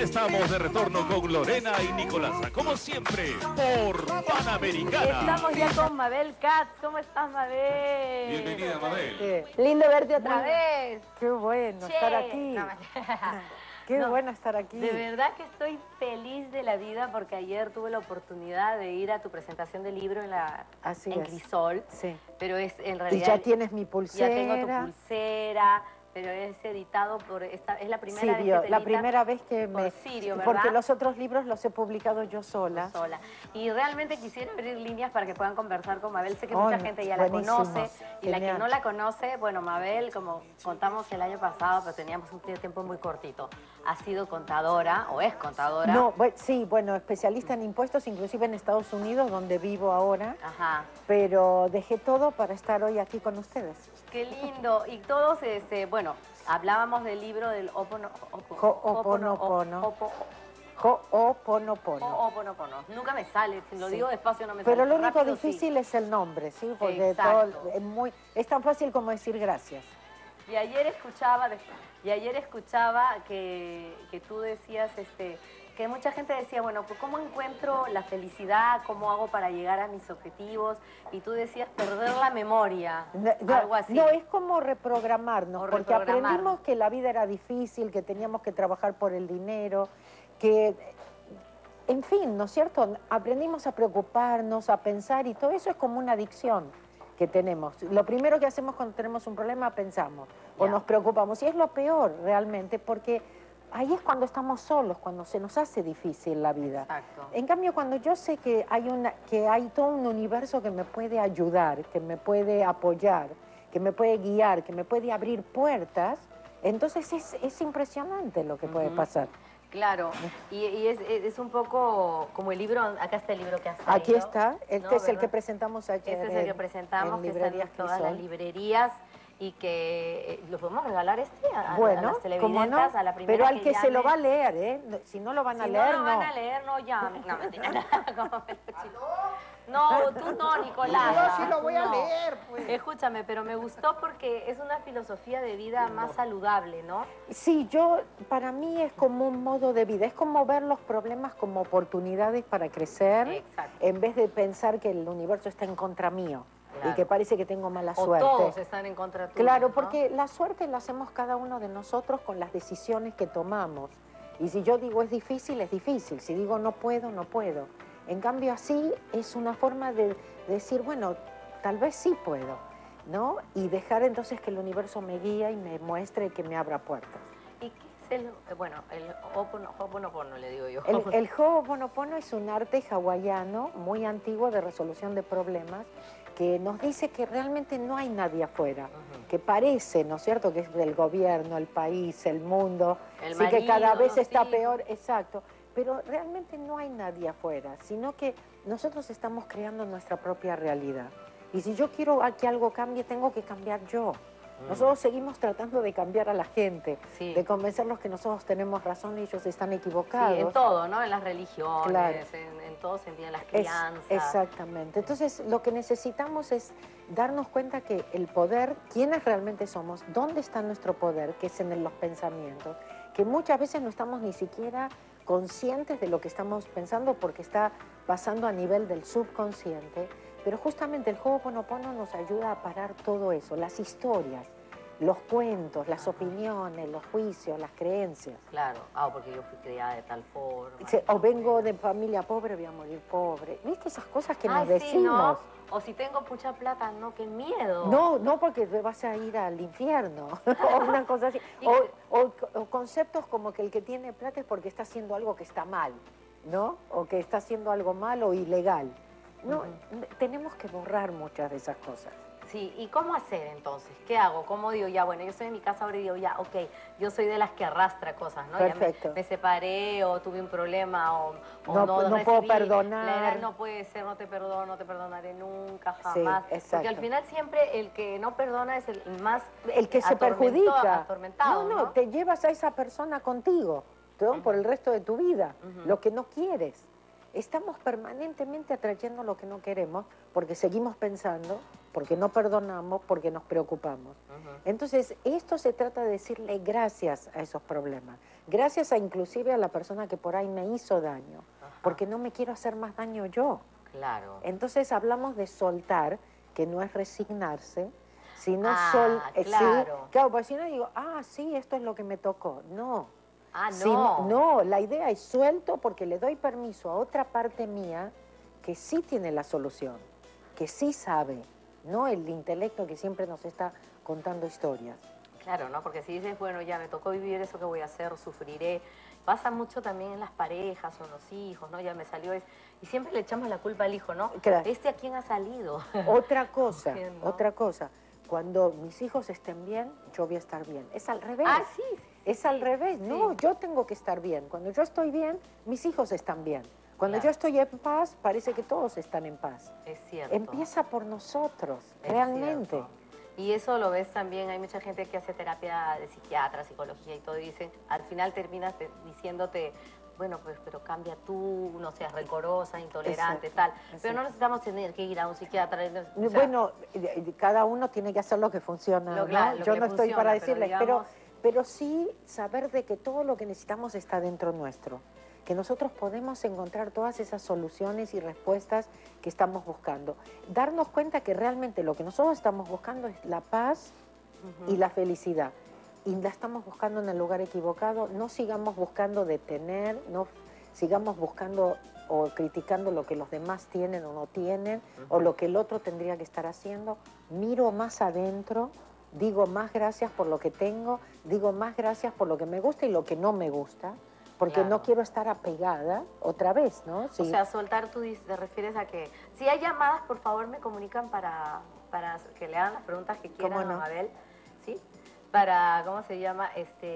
estamos de retorno con Lorena y Nicolasa, como siempre, por Panamericana. Estamos ya con Mabel Katz. ¿Cómo estás, Mabel? Bienvenida, Mabel. Lindo verte otra vez. Qué bueno Che. estar aquí. No, Qué no, bueno estar aquí. De verdad que estoy feliz de la vida porque ayer tuve la oportunidad de ir a tu presentación de libro en Crisol. Sí. Pero es en Y realidad... ya tienes mi pulsera. Ya tengo tu pulsera, pero es editado por... es la primera vez que te la editan primera vez que por me... Sirio, ¿verdad? Porque los otros libros los he publicado yo sola. Y realmente quisiera abrir líneas para que puedan conversar con Mabel. Sé que Oh, mucha gente ya la buenísimo. conoce. Y la que Genial. no la conoce, bueno, Mabel, como contamos el año pasado, pero teníamos un tiempo muy cortito. Ha sido contadora, o es contadora. No, sí, bueno, especialista en impuestos, inclusive en Estados Unidos, donde vivo ahora. Ajá. Pero dejé todo para estar hoy aquí con ustedes. Qué lindo. Y todos, bueno, hablábamos del libro del Ho'oponopono. Ho'oponopono. Nunca me sale, si lo Sí. digo despacio no me sale. Pero lo único Rápido, difícil sí. es el nombre, ¿sí? Porque Exacto. todo es tan fácil como decir gracias. Y ayer escuchaba que tú decías, que mucha gente decía, bueno, pues ¿cómo encuentro la felicidad? ¿Cómo hago para llegar a mis objetivos? Y tú decías perder la memoria, algo así. No, es como reprogramarnos, O porque reprogramarnos. aprendimos que la vida era difícil, que teníamos que trabajar por el dinero, que, en fin, ¿no es cierto? Aprendimos a preocuparnos, a pensar, y todo eso es como una adicción que tenemos. Lo primero que hacemos cuando tenemos un problema, pensamos, o nos preocupamos, y es lo peor realmente, porque ahí es cuando estamos solos, cuando se nos hace difícil la vida. Exacto. En cambio, cuando yo sé que hay todo un universo que me puede ayudar, que me puede apoyar, que me puede guiar, que me puede abrir puertas, entonces es impresionante lo que puede pasar. Claro, y es un poco como el libro, acá está el libro que has traído. Aquí está, este es el ¿verdad? que presentamos ayer. Este es el que presentamos, que está en todas las librerías y que lo podemos regalar a Bueno, las ¿cómo televidentes, no? a la primera Pero al que se lo llame. va a leer, ¿eh? Si no lo van a leer, Si no lo van a leer, no llame. No, mentira. No, tú no, Nicolás. Yo sí lo voy a leer, pues. Escúchame, pero me gustó porque es una filosofía de vida más saludable, ¿no? Sí, para mí es como un modo de vida, es como ver los problemas como oportunidades para crecer, Exacto. en vez de pensar que el universo está en contra mío. Claro. Y que parece que tengo mala O suerte. todos están en contra tuya, Claro, ¿no? porque la suerte la hacemos cada uno de nosotros con las decisiones que tomamos. Y si yo digo es difícil, si digo no puedo, no puedo. En cambio así es una forma de decir, bueno, tal vez sí puedo, ¿no? Y dejar entonces que el universo me guíe y me muestre que me abra puertas. ¿Y qué es el Ho'oponopono, le digo yo? El Ho'oponopono es un arte hawaiano muy antiguo de resolución de problemas que nos dice que realmente no hay nadie afuera, que parece, ¿no es cierto?, que es del gobierno, el país, el mundo, El sí, que marido, cada vez los está hijos. peor, exacto, pero realmente no hay nadie afuera, sino que nosotros estamos creando nuestra propia realidad. Y si yo quiero que algo cambie, tengo que cambiar yo. Nosotros seguimos tratando de cambiar a la gente, Sí. de convencerlos que nosotros tenemos razón y ellos están equivocados. Sí, en todo, ¿no? En las religiones, Claro. en todo sentido, en las crianzas. Exactamente. Entonces, lo que necesitamos es darnos cuenta que el poder, quiénes realmente somos, dónde está nuestro poder, que es en los pensamientos, que muchas veces no estamos ni siquiera conscientes de lo que estamos pensando porque está pasando a nivel del subconsciente, pero justamente el Ho'oponopono nos ayuda a parar todo eso, las historias, los cuentos, las opiniones, los juicios, las creencias. Claro, porque yo fui criada de tal forma. O vengo de familia pobre, voy a morir pobre. ¿Viste esas cosas que nos Ay, sí, decimos? ¿no? O si tengo mucha plata, no, qué miedo. No, porque vas a ir al infierno, o una cosa así. O conceptos como que el que tiene plata es porque está haciendo algo que está mal, ¿no? O que está haciendo algo mal o ilegal. No, tenemos que borrar muchas de esas cosas. Sí, ¿y cómo hacer entonces? ¿Qué hago? ¿Cómo digo? Ya, bueno, yo estoy en mi casa ahora y digo, ya, ok, yo soy de las que arrastra cosas, ¿no? Perfecto. Ya me separé o tuve un problema o No puedo recibí perdonar. la edad, no puede ser, no te perdono, no te perdonaré nunca, jamás. exacto. Porque al final siempre el que no perdona es el más El que se perjudica. atormentado, No, te llevas a esa persona contigo, ¿no? Por el resto de tu vida, lo que no quieres. Estamos permanentemente atrayendo lo que no queremos porque seguimos pensando porque no perdonamos, porque nos preocupamos. Entonces, esto se trata de decirle gracias a esos problemas. Gracias a inclusive a la persona que por ahí me hizo daño, porque no me quiero hacer más daño yo. Claro. Entonces hablamos de soltar, que no es resignarse, sino claro. sí, claro, porque si no digo, sí, esto es lo que me tocó. No. No, la idea es suelto porque le doy permiso a otra parte mía que sí tiene la solución, que sí sabe, no el intelecto que siempre nos está contando historias. Claro, ¿no? Porque si dices, bueno, ya me tocó vivir eso que voy a hacer, sufriré. Pasa mucho también en las parejas o en los hijos, ¿no? Ya me salió eso. Y siempre le echamos la culpa al hijo, ¿no? Claro. ¿A quién ha salido? Otra cosa, ¿no? otra cosa. Cuando mis hijos estén bien, yo voy a estar bien. Es al revés. Sí. Es al revés. No, yo tengo que estar bien. Cuando yo estoy bien, mis hijos están bien. Cuando yo estoy en paz, parece que todos están en paz. Es cierto. Empieza por nosotros, realmente. Cierto. Y eso lo ves también, hay mucha gente que hace terapia de psiquiatra, psicología y todo, y dicen, al final terminas diciéndote, bueno, pues, pero cambia tú, no seas rencorosa, intolerante, tal. Pero no necesitamos tener que ir a un psiquiatra. O sea, bueno, cada uno tiene que hacer lo que funciona, ¿no? Yo no estoy para decirles, pero sí saber de que todo lo que necesitamos está dentro nuestro, que nosotros podemos encontrar todas esas soluciones y respuestas que estamos buscando. Darnos cuenta que realmente lo que nosotros estamos buscando es la paz y la felicidad. Y la estamos buscando en el lugar equivocado. No sigamos buscando detener, no sigamos buscando o criticando lo que los demás tienen o no tienen, o lo que el otro tendría que estar haciendo. Miro más adentro, digo más gracias por lo que tengo, digo más gracias por lo que me gusta y lo que no me gusta. Porque no quiero estar apegada otra vez, ¿no? Sí. O sea, soltar, tú te refieres a que... Si hay llamadas, por favor, me comunican para que le hagan las preguntas que quieran a Mabel, ¿sí? Para, ¿cómo se llama?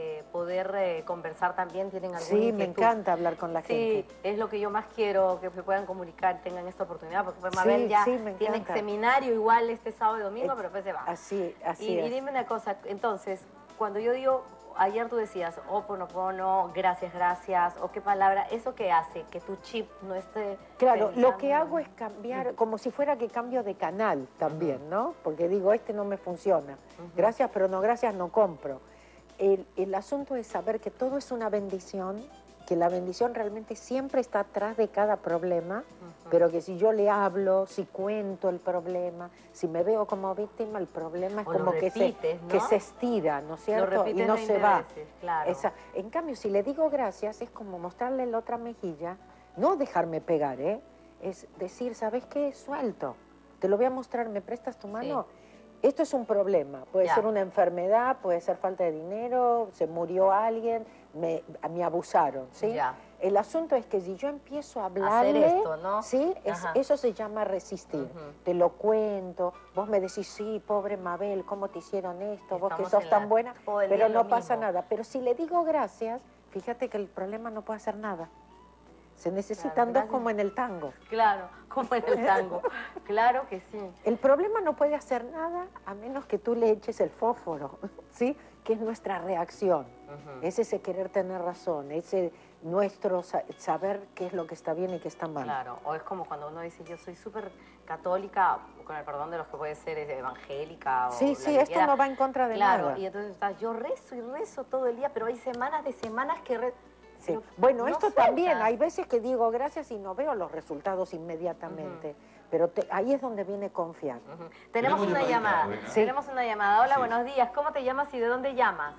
Poder conversar también, ¿tienen alguna inquietud? Me encanta hablar con la gente. Sí, es lo que yo más quiero, que se puedan comunicar, tengan esta oportunidad, porque pues, Mabel ya tiene seminario igual este sábado y domingo, pero después se va. Así es. Y dime una cosa, entonces, cuando yo digo... Ayer tú decías, Ho'oponopono, gracias, o qué palabra, ¿eso qué hace? Que tu chip no esté... Claro, lo que hago es cambiar, como si fuera que cambio de canal también, ¿no? Porque digo, no me funciona. Gracias, pero no gracias, no compro. El asunto es saber que todo es una bendición, que la bendición realmente siempre está atrás de cada problema, pero que si yo le hablo, si cuento el problema, si me veo como víctima, el problema es como que se estira, ¿no es cierto? Y no se va. Claro. En cambio, si le digo gracias, es como mostrarle la otra mejilla, no dejarme pegar, es decir, ¿sabes qué? Suelto. Te lo voy a mostrar, ¿me prestas tu mano? Esto es un problema, puede ser una enfermedad, puede ser falta de dinero, se murió alguien, me abusaron, ¿sí? El asunto es que si yo empiezo a hablarle, hacer esto, ¿no? ¿sí? Eso se llama resistir. Te lo cuento, vos me decís, sí, pobre Mabel, ¿cómo te hicieron esto? Vos que sos tan buena, pero no pasa nada. Pero si le digo gracias, fíjate que el problema no puede hacer nada. Se necesitan dos como en el tango. Claro, como en el tango. Claro que sí. El problema no puede hacer nada a menos que tú le eches el fósforo, ¿sí? Que es nuestra reacción. Es ese querer tener razón, ese nuestro saber qué es lo que está bien y qué está mal. Claro, o es como cuando uno dice, yo soy súper católica, con el perdón de los que puede ser evangélica. O sí, esto no va en contra de nada. Claro, y entonces yo rezo y rezo todo el día, pero hay semanas de semanas que rezo. Sí. Bueno, esto también, hay veces que digo gracias y no veo los resultados inmediatamente, pero ahí es donde viene confiar. Tenemos una llamada, tenemos una llamada. Hola, buenos días, ¿cómo te llamas y de dónde llamas?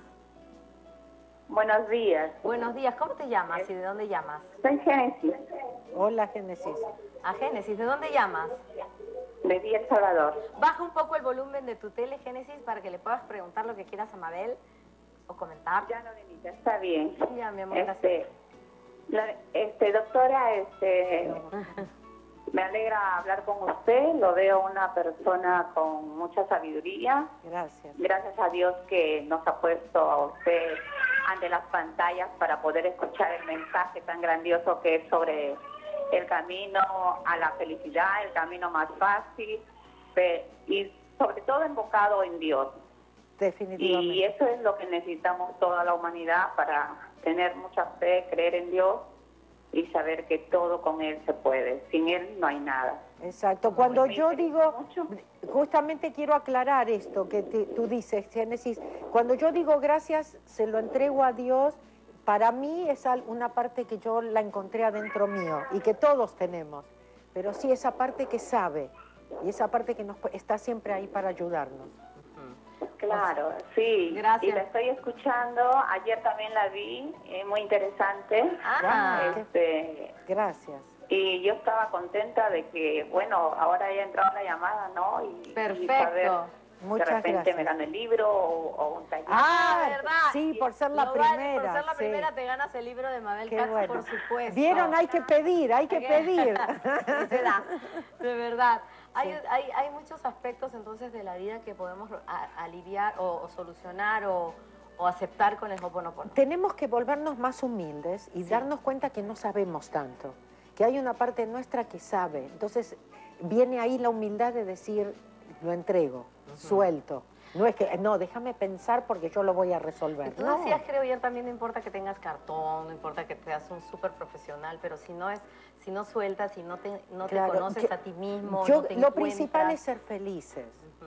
Buenos días. Buenos días, ¿cómo te llamas y de dónde llamas? Soy Génesis. Hola, Génesis. A Génesis, ¿de dónde llamas? De El Salvador. Baja un poco el volumen de tu tele, Génesis, para que le puedas preguntar lo que quieras a Mabel. O comentar. Ya, Lorenita, está bien. Ya, mi amor. Doctora, me alegra hablar con usted. Lo veo una persona con mucha sabiduría. Gracias. Gracias a Dios que nos ha puesto a usted ante las pantallas para poder escuchar el mensaje tan grandioso que es sobre el camino a la felicidad, el camino más fácil y sobre todo enfocado en Dios. Definitivamente. Y eso es lo que necesitamos toda la humanidad para tener mucha fe, creer en Dios y saber que todo con Él se puede. Sin Él no hay nada. Exacto. Cuando Me yo interesa digo, mucho. justamente quiero aclarar esto que tú dices, Génesis, cuando yo digo gracias, se lo entrego a Dios, para mí es una parte que yo la encontré adentro mío y que todos tenemos, pero sí esa parte que sabe y esa parte que está siempre ahí para ayudarnos. Claro, sí. Gracias. Y la estoy escuchando. Ayer también la vi, muy interesante. Ah, Gracias. Y yo estaba contenta de que, bueno, ahora haya entrado la llamada, ¿no? Y perfecto. saber, Muchas de repente gracias. me gano el libro o un taller. ¿verdad? Sí, por ser la Lo vale, primera. por ser la sí. primera te ganas el libro de Mabel Qué Katz, bueno. por supuesto. Vieron, hay que pedir, hay que pedir. Y se da, de verdad. Hay muchos aspectos entonces de la vida que podemos aliviar o solucionar o aceptar con el Ho'oponopono. Tenemos que volvernos más humildes y darnos cuenta que no sabemos tanto, que hay una parte nuestra que sabe. Entonces viene ahí la humildad de decir, lo entrego, suelto. No es que, no, déjame pensar porque yo lo voy a resolver. Tú No. decías, creo yo, también no importa que tengas cartón, no importa que seas un súper profesional, pero si no sueltas, si no te Claro, conoces a ti mismo, yo, no te lo encuentras. principal es ser felices.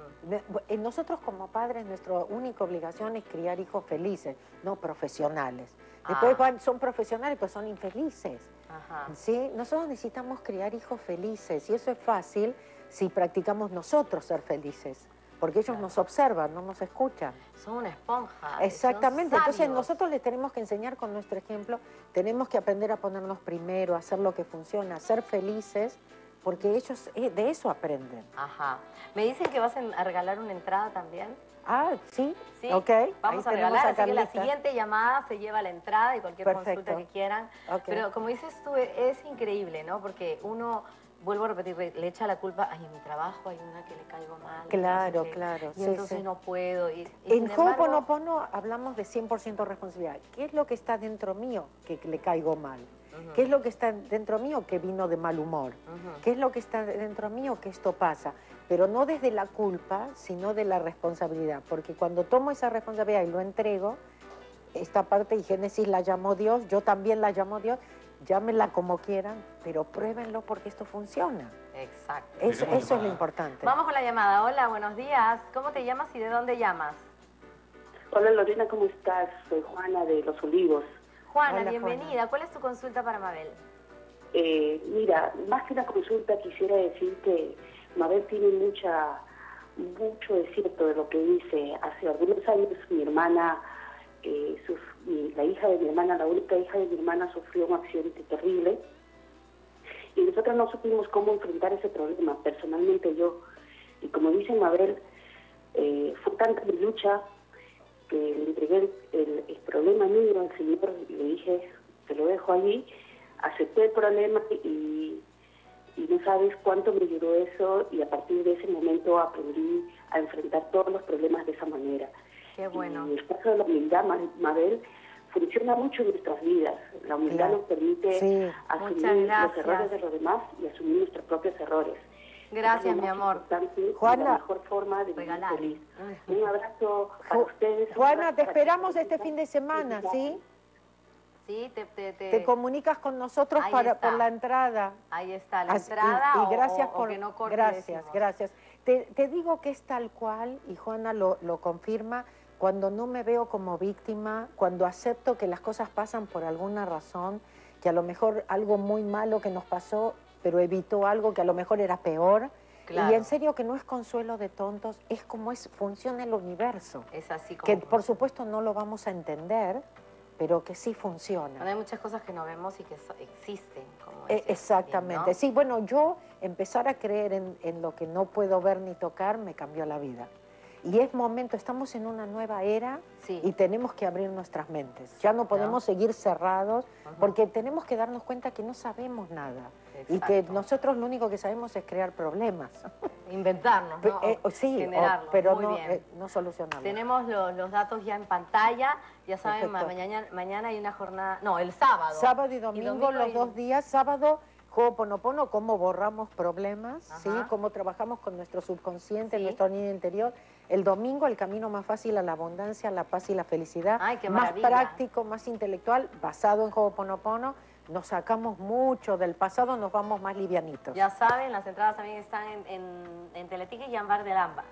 Nosotros como padres, nuestra única obligación es criar hijos felices, no profesionales. Después son profesionales, pero son infelices. Ajá. ¿Sí? Nosotros necesitamos criar hijos felices y eso es fácil si practicamos nosotros ser felices. Porque ellos nos observan, no nos escuchan. Son una esponja. Exactamente, son entonces sabios. nosotros les tenemos que enseñar con nuestro ejemplo, tenemos que aprender a ponernos primero, a hacer lo que funciona, a ser felices, porque ellos de eso aprenden. Ajá. Me dicen que vas a regalar una entrada también. Ah, sí, Sí, ok. vamos a Ahí tenemos regalar, así que la Carlita. siguiente llamada se lleva la entrada y cualquier Perfecto. consulta que quieran. Ok. Pero como dices tú, es increíble, ¿no? Porque uno, vuelvo a repetir, le echa la culpa, ay, en mi trabajo hay una que le caigo mal. Claro, no sé qué, claro, Y sí, entonces sí. no puedo. Y En sin embargo, Ho'oponopono hablamos de 100% responsabilidad. ¿Qué es lo que está dentro mío que le caigo mal? ¿Qué es lo que está dentro mío que vino de mal humor? ¿Qué es lo que está dentro mío que esto pasa? Pero no desde la culpa, sino de la responsabilidad. Porque cuando tomo esa responsabilidad y lo entrego, esta parte, y Génesis la llamó Dios, yo también la llamo Dios, llámenla como quieran, pero pruébenlo porque esto funciona. Exacto. Eso es lo importante. Vamos con la llamada. Hola, buenos días. ¿Cómo te llamas y de dónde llamas? Hola Lorena, ¿cómo estás? Soy Juana de Los Olivos. Juana, Hola, bienvenida. Juana. ¿Cuál es tu consulta para Mabel? Mira, más que una consulta quisiera decir que Mabel tiene mucho de cierto de lo que dice. Hace algunos años mi hermana, la hija de mi hermana, la única hija de mi hermana sufrió un accidente terrible y nosotros no supimos cómo enfrentar ese problema, personalmente yo. Y como dice Mabel, fue tanta mi lucha que le entregué el problema mío al Señor y le dije, te lo dejo allí, acepté el problema y no sabes cuánto me ayudó eso y a partir de ese momento aprendí a enfrentar todos los problemas de esa manera. Qué bueno. Y el caso de la humildad, Mabel, funciona mucho en nuestras vidas. La humildad Claro. nos permite Sí. asumir Muchas los gracias. errores de los demás y asumir nuestros propios errores. Gracias, Es lo mi más amor. importante y Juana. la mejor forma de vivir Regalar. feliz. Un abrazo para ustedes. un Juana, abrazo te para esperamos todos. este fin de semana, ¿sí? Sí, Te comunicas con nosotros Ahí por está. la entrada. Ahí está, la Así- entrada y gracias o por, que no corte, gracias, decimos. gracias. Te digo que es tal cual, y Juana lo confirma, cuando no me veo como víctima, cuando acepto que las cosas pasan por alguna razón, que a lo mejor algo muy malo que nos pasó, pero evitó algo que a lo mejor era peor. Claro. Y en serio que no es consuelo de tontos, es como funciona el universo. Es así como... Que por supuesto no lo vamos a entender, pero que sí funciona. Hay muchas cosas que no vemos y que existen. Como decías Exactamente. también, ¿no? Sí, bueno, yo empezar a creer en lo que no puedo ver ni tocar me cambió la vida. Y es momento, estamos en una nueva era Sí. y tenemos que abrir nuestras mentes. Ya no podemos seguir cerrados porque tenemos que darnos cuenta que no sabemos nada. Y que Exacto. nosotros lo único que sabemos es crear problemas. Inventarnos, ¿no? Sí, generarlos. pero Muy no, bien. no solucionarlos. Tenemos los datos ya en pantalla. Ya saben, Perfecto. mañana hay una jornada... No, el sábado. Sábado y domingo, los hay- 2 días. Sábado, Ho'oponopono, cómo borramos problemas, ¿sí? Ajá. Cómo trabajamos con nuestro subconsciente, Sí. nuestro niño interior. El domingo, el camino más fácil a la abundancia, la paz y la felicidad. Ay, qué más maravilla. práctico, más intelectual, basado en Ho'oponopono. Nos sacamos mucho del pasado, nos vamos más livianitos. Ya saben, las entradas también están en Teleticket y Ámbar del Alma.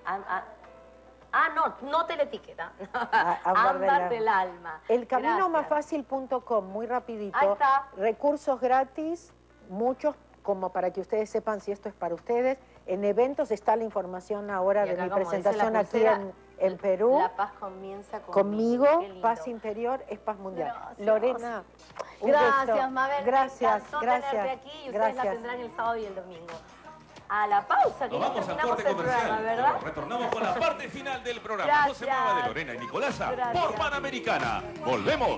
No Teleticket, Ámbar del Alma. El camino más Gracias. fácil.com, muy rapidito. Ahí está. Recursos gratis, muchos, como para que ustedes sepan si esto es para ustedes. En eventos está la información ahora Y de acá, mi como dice la presentación aquí pulsera, en Perú. La paz comienza Conmigo, Qué lindo. paz interior es paz mundial. Gracias. Lorena, un Gracias, beso. Mabel. Gracias, me encantó gracias. tenerte aquí y ustedes la Gracias. tendrán el sábado y el domingo. A la pausa, que Nos ya vamos al terminamos corte el programa, comercial. ¿verdad? Pero retornamos con la parte final del programa. No se Gracias. mueva de Lorena y Nicolasa Gracias. por Panamericana. Volvemos.